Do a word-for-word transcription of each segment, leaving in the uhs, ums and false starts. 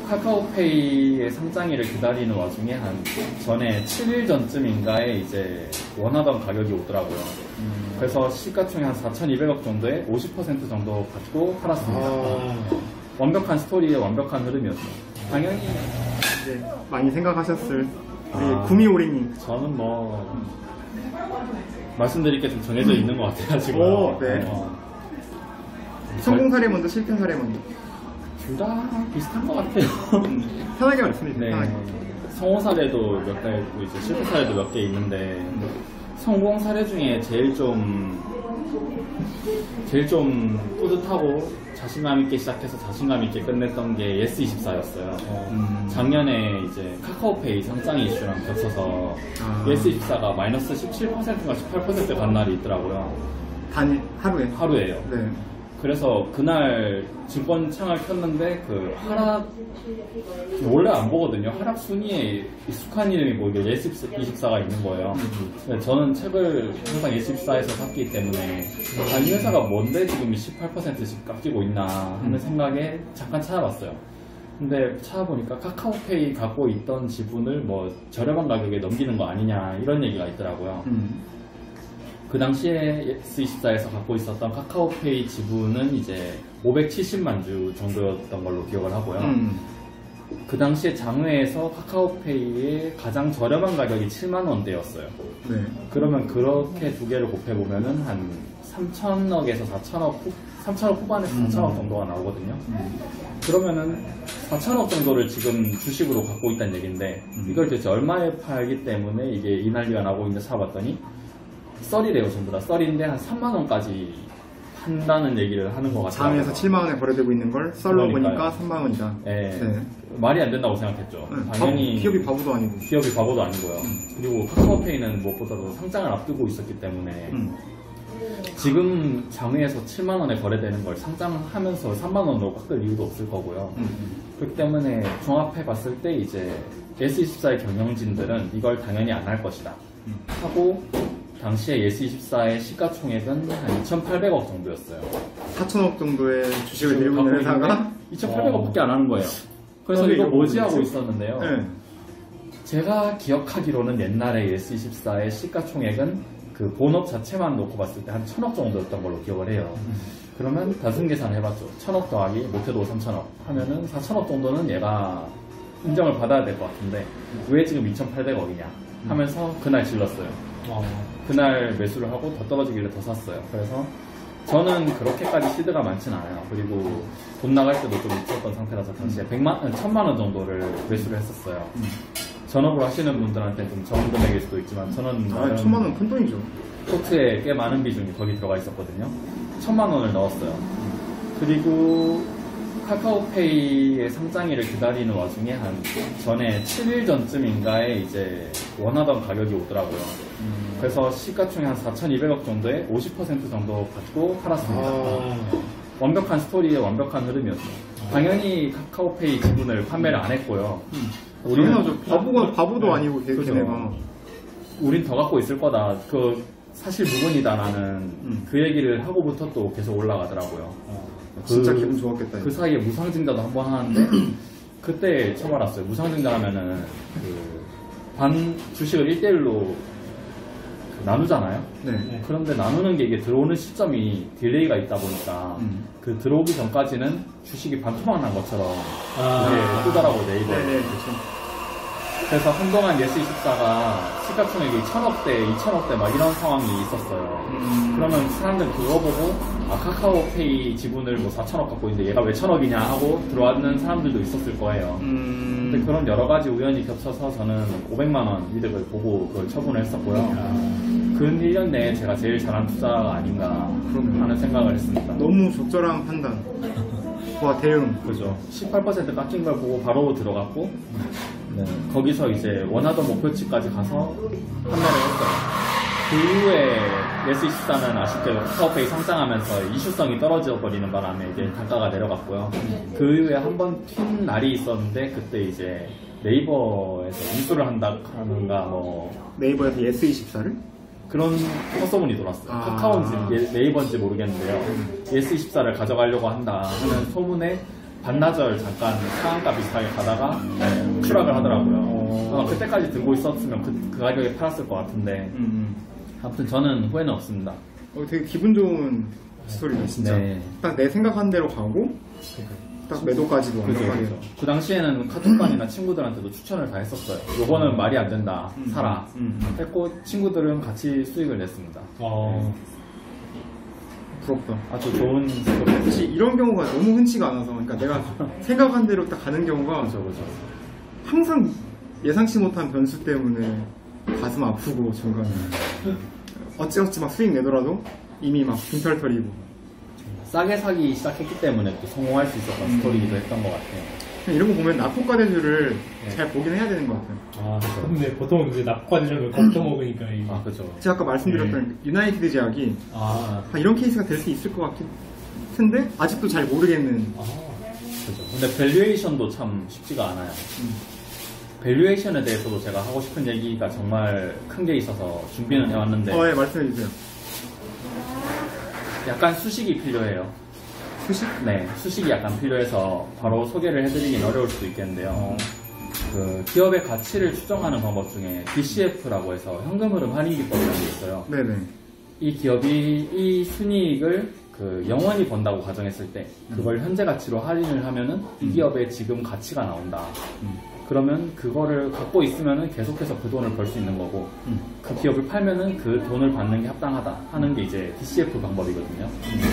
카카오페이의 상장일을 기다리는 와중에 한 전에 칠 일 전쯤인가에 이제 원하던 가격이 오더라고요. 음. 그래서 시가총액 한 사천이백억 정도에 오십 퍼센트 정도 받고 팔았습니다. 아. 완벽한 스토리의 완벽한 흐름이었죠. 당연히 이제 많이 생각하셨을 우리 아, 구미오리님. 저는 뭐 말씀드릴 게 좀 정해져 있는 것 같아요 지금. 오, 네. 어, 성공 사례 먼저, 실패 사례 먼저. 둘 다 비슷한 것 같아요. 편하게 말씀해주세요. 네. 편하게. 성공 사례도 몇 개 있고 이제 실패 사례도 몇 개 있는데 성공 사례 중에 제일 좀 제일 좀 뿌듯하고 자신감 있게 시작해서 자신감 있게 끝냈던 게 예스 이십사였어요. 음. 작년에 이제 카카오페이 상장이 이슈랑 겹쳐서 아. 예스 이십사가 마이너스 십칠 퍼센트인가 십팔 퍼센트 간 날이 있더라고요. 단 하루에? 하루에요. 네. 그래서 그날 증권 창을 켰는데 그 하락 원래 안 보거든요. 하락 순위에 익숙한 이름이 뭐 이게 예스 이십사가 있는 거예요. 근데 저는 책을 항상 예스 이십사에서 샀기 때문에 아, 이 회사가 뭔데 지금 십팔 퍼센트씩 깎이고 있나 하는 생각에 잠깐 찾아봤어요. 근데 찾아보니까 카카오페이 갖고 있던 지분을 뭐 저렴한 가격에 넘기는 거 아니냐 이런 얘기가 있더라고요. 음. 그 당시에 예스 이십사에서 갖고 있었던 카카오페이 지분은 이제 오백칠십만 주 정도였던 걸로 기억을 하고요. 음. 그 당시에 장외에서 카카오페이의 가장 저렴한 가격이 칠만 원대였어요. 네. 그러면 그렇게 두 개를 곱해보면은 한 삼천억에서 사천억, 후, 삼천억 후반에서 음. 사천억 정도가 나오거든요. 음. 그러면은 사천억 정도를 지금 주식으로 갖고 있다는 얘기인데 음. 이걸 도대체 얼마에 팔기 때문에 이게 이 난리가 나고 있는데 찾아봤더니 썰이래요. 전부 다 썰인데 한 삼만 원까지 한다는 얘기를 하는 것 같아요. 장에서 칠만 원에 거래되고 있는 걸 썰로 보니까 삼만 원이다. 네. 네. 말이 안 된다고 생각했죠. 네. 당연히 바보, 기업이 바보도 아니고. 기업이 바보도 아니고요. 음. 그리고 카카오페이는 무엇보다도 상장을 앞두고 있었기 때문에 음. 지금 장외에서 칠만 원에 거래되는 걸 상장하면서 삼만 원으로 깎을 이유도 없을 거고요. 음. 그렇기 때문에 종합해 봤을 때 이제 예스 이십사의 경영진들은 이걸 당연히 안 할 것이다 음. 하고 당시에 예스 이십사의 시가총액은 한 이천팔백억 정도였어요. 사천억 정도의 주식을 들고 있는 회사가 이천팔백억밖에 안 하는 거예요. 그래서 이거 뭐지 하고 있었는데요. 네. 제가 기억하기로는 옛날에 예스 이십사의 시가총액은 그 본업 자체만 놓고 봤을 때 한 천억 정도였던 걸로 기억을 해요. 음. 그러면 단순 계산 해봤죠. 천억 더하기 못해도 삼천억 하면은 사천억 정도는 얘가 인정을 받아야 될 것 같은데 왜 지금 이천팔백억이냐 하면서 그날 질렀어요. 어. 그날 매수를 하고 더 떨어지길래 더 샀어요. 그래서 저는 그렇게까지 시드가 많진 않아요. 그리고 돈 나갈 때도 좀 있었던 상태라서 당시에 백만, 천만 원 정도를 매수를 했었어요. 음. 전업으로 하시는 분들한테 좀 적은 금액일 수도 있지만 저는 아, 천만 원 큰 돈이죠. 포트에 꽤 많은 비중이 거기 들어가 있었거든요. 천만 원을 넣었어요. 그리고 카카오페이의 상장일을 기다리는 와중에 한 전에 칠 일 전쯤인가에 이제 원하던 가격이 오더라고요. 음. 그래서 시가총액 한 사천이백억 정도에 오십 퍼센트 정도 받고 팔았습니다. 아. 완벽한 스토리의 완벽한 흐름이었죠. 아. 당연히 카카오페이 지분을 판매를 안 했고요. 음. 우리는 바보가 바보도 네. 아니고 걔네가 우린 더 갖고 있을 거다. 그 사실 무근이다라는 음. 그 얘기를 하고부터 또 계속 올라가더라고요. 어. 그, 진짜 기분 좋았겠다. 그 사이에 무상증자도 한번 하는데 그때 처음 알았어요. 무상증자 하면은 그 반 주식을 일 대 일로 그 나누잖아요. 네. 그런데 나누는 게 이게 들어오는 시점이 딜레이가 있다 보니까 음. 그 들어오기 전까지는 주식이 반토막 난 것처럼 아. 이게 뜨더라고 네이버에. 네, 그렇죠. 그래서 한동안 예스 이십사가 시가총액이 천억대, 이천억대 막 이런 상황이 있었어요. 음. 그러면 사람들 그거 보고 아 카카오페이 지분을 뭐 사천억 갖고 있는데 얘가 왜 천억이냐 하고 들어왔는 사람들도 있었을 거예요. 음. 근데 그런 여러 가지 우연이 겹쳐서 저는 오백만 원 이득을 보고 그걸 처분을 했었고요. 음. 근 일 년 내에 제가 제일 잘한 투자가 아닌가 그럼요. 하는 생각을 했습니다. 너무 적절한 판단. 와 대응. 그죠. 십팔 퍼센트 깎인 걸 보고 바로 들어갔고 네, 거기서 이제 원하던 목표치까지 가서 판매를 했어요. 그 이후에 예스 이십사는 아쉽게도 카카오페이 상장하면서 이슈성이 떨어져 버리는 바람에 이제 단가가 내려갔고요. 그 이후에 한 번 튄 날이 있었는데 그때 이제 네이버에서 인수를 한다 하는가 뭐 네이버에서 예스 이십사를? 그런 헛소문이 돌았어요. 아... 카카오인지 네이버인지 모르겠는데요. 예스 이십사를 가져가려고 한다 하는 소문에 반나절 잠깐 상한가 비슷하게 가다가 추락을 하더라고요. 어, 그때까지 들고 있었으면 그, 그 가격에 팔았을 것 같은데 음. 아무튼 저는 후회는 없습니다. 어, 되게 기분 좋은 스토리네 진짜. 네. 딱 내 생각한 대로 가고 딱 매도까지도 그죠, 완벽하게. 그죠. 그 당시에는 카톡방이나 친구들한테도 추천을 다 했었어요. 요거는 말이 안 된다. 음, 사라. 음, 음. 했고 친구들은 같이 수익을 냈습니다. 어. 부럽다. 아주 좋은 스토리. 사실 이런 경우가 너무 흔치가 않아서, 그러니까 내가 생각한 대로 딱 가는 경우가 그죠, 그죠. 항상 예상치 못한 변수 때문에 가슴 아프고 중간에 어찌어찌 막 수익 내더라도 이미 막 빈털털이고. 싸게 사기 시작했기 때문에 또 성공할 수 있었던 음. 스토리이기도 했던 것 같아요. 그냥 이런 거 보면 납부과대주를 네. 잘 보긴 해야 되는 것 같아요. 아, 그죠. 근데 보통 이제 납과대전을 겁도 먹으니까. 이- 아, 그죠. 제가 아까 말씀드렸던 유나이티드 제약이 아, 아, 이런 케이스가 될 수 있을 것 같긴 한데 아직도 잘 모르겠는. 아, 그죠. 근데 밸류에이션도 참 쉽지가 않아요. 밸류에이션에 대해서도 제가 하고 싶은 얘기가 정말 큰 게 있어서 준비는 해왔는데 어, 예, 말씀해 주세요. 약간 수식이 필요해요. 수식? 네, 수식이 약간 필요해서 바로 소개를 해드리긴 어려울 수도 있겠는데요. 그 기업의 가치를 추정하는 방법 중에 디씨에프라고 해서 현금 흐름 할인 기법이라는 게 있어요. 네네. 이 기업이 이 순이익을 그 영원히 번다고 가정했을 때 그걸 현재 가치로 할인을 하면은 이 기업의 지금 가치가 나온다. 그러면 그거를 갖고 있으면은 계속해서 그 돈을 벌 수 있는 거고 그 기업을 팔면은 그 돈을 받는 게 합당하다 하는 게 이제 디씨에프 방법이거든요.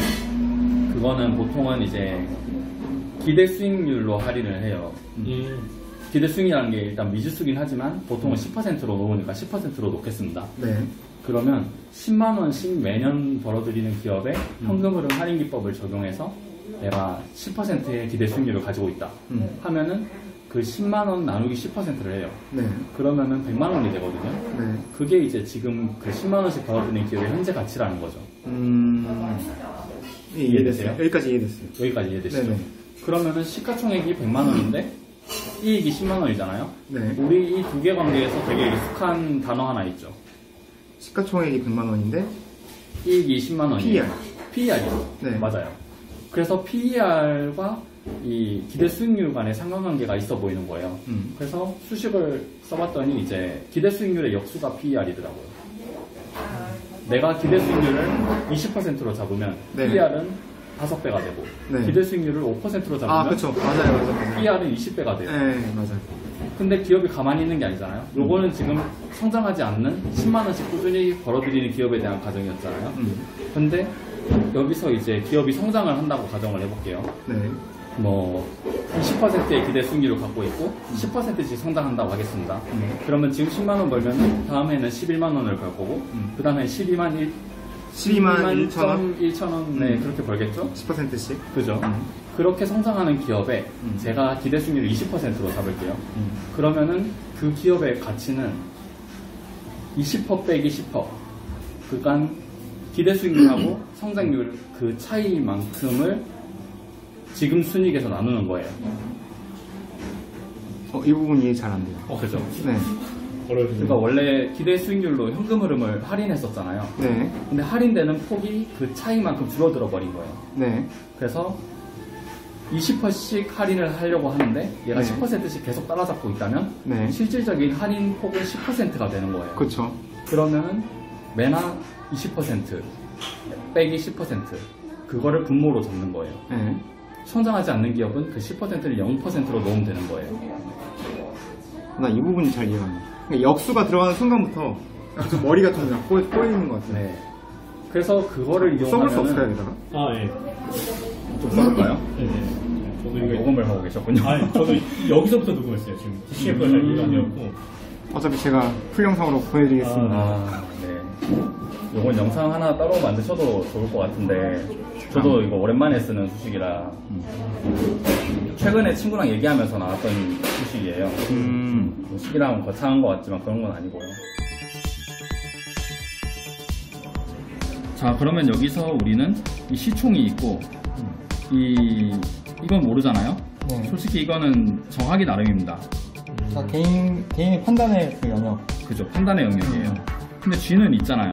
그거는 보통은 이제 기대 수익률로 할인을 해요. 음, 기대 수익이라는 게 일단 미지수긴 하지만 보통은 십 퍼센트로 놓으니까 십 퍼센트로 놓겠습니다. 네. 그러면 십만 원씩 매년 벌어들이는 기업에 현금 흐름 할인 기법을 적용해서 내가 십 퍼센트의 기대 수익률을 가지고 있다 음. 하면은 그 십만 원 나누기 십 퍼센트를 해요. 네. 그러면은 백만 원이 되거든요. 네. 그게 이제 지금 그 십만 원씩 벌어들이는 기업의 현재 가치라는 거죠. 음. 예, 이해됐어요. 여기까지 이해됐어요. 여기까지 이해되시죠? 네네. 그러면은 시가총액이 백만 원인데 이익이 십만 원이잖아요. 네. 우리 이 두 개 관계에서 되게 익숙한 단어 하나 있죠. 시가총액이 백만 원인데 이익이 십만 원이에요. 피이알. 피이알이죠. 네. 맞아요. 그래서 피이알과 이 기대 수익률 간의 상관관계가 있어 보이는 거예요. 음. 그래서 수식을 써봤더니 이제 기대 수익률의 역수가 피이알이더라고요. 내가 기대 수익률을 이십 퍼센트로 잡으면 네. 피이알은 다섯 배가 되고 네. 기대 수익률을 오 퍼센트로 잡으면 아, 그쵸. 맞아요, 맞아요. 맞아요. 피이알은 이십 배가 돼요. 네, 맞아요. 근데 기업이 가만히 있는 게 아니잖아요. 요거는 지금 성장하지 않는 십만 원씩 꾸준히 벌어들이는 기업에 대한 가정이었잖아요. 음. 근데 여기서 이제 기업이 성장을 한다고 가정을 해볼게요. 네. 뭐 이십 퍼센트의 기대 수익률을 갖고 있고 십 퍼센트씩 성장한다고 하겠습니다. 음. 그러면 지금 십만 원 벌면 다음에는 십일만 원을 벌 거고 음. 그 다음에 십이만 일 십이만 천 원? 일천 원 네, 음. 그렇게 벌겠죠? 십 퍼센트씩? 그죠? 음. 그렇게 성장하는 기업에 음. 제가 기대 수익률을 이십 퍼센트로 잡을게요. 음. 그러면은 그 기업의 가치는 이십 퍼센트 빼기 십 퍼센트 그간 기대 수익률하고 성장률 그 차이만큼을 지금 순이익에서 나누는 거예요. 어, 이 부분 이해 잘 안 돼요. 어, 그죠? 네. 어려워지네. 그러니까 원래 기대 수익률로 현금 흐름을 할인했었잖아요. 네. 근데 할인되는 폭이 그 차이만큼 줄어들어 버린 거예요. 네. 그래서 이십 퍼센트씩 할인을 하려고 하는데 얘가 네. 십 퍼센트씩 계속 따라잡고 있다면 네. 실질적인 할인 폭은 십 퍼센트가 되는 거예요. 그쵸. 그러면은 매나 이십 퍼센트 빼기 십 퍼센트 그거를 분모로 잡는 거예요. 네. 성장하지 않는 기업은 그 십 퍼센트를 영 퍼센트로 넣으면 되는 거예요. 나 이 부분이 잘 이해가 안 돼. 그러니까 역수가 들어가는 순간부터 좀 머리가 좀 그냥 꼬, 꼬이는 것 같아요. 네. 그래서 그거를 써볼 수 없을까요, 이용하면 여기다가? 아, 예. 좀 써볼까요? 네, 네. 저도 이거. 녹음을 하고 계셨군요. 아니, 저도 여기서부터 녹음했어요. 지금 디씨에프가 잘 이해가 안 되었고. 어차피 제가 풀 영상으로 보내드리겠습니다. 아, 네. 요건 영상 하나 따로 만드셔도 좋을 것 같은데 저도 이거 오랜만에 쓰는 수식이라 최근에 친구랑 얘기하면서 나왔던 수식이에요. 음. 뭐 수식이랑 거창한 것 같지만 그런 건 아니고요. 자, 그러면 여기서 우리는 이 시총이 있고 이 이건 모르잖아요. 네. 솔직히 이거는 정하기 나름입니다. 개인, 개인의 판단의 그 영역. 그죠? 판단의 영역이에요. 근데 G는 있잖아요.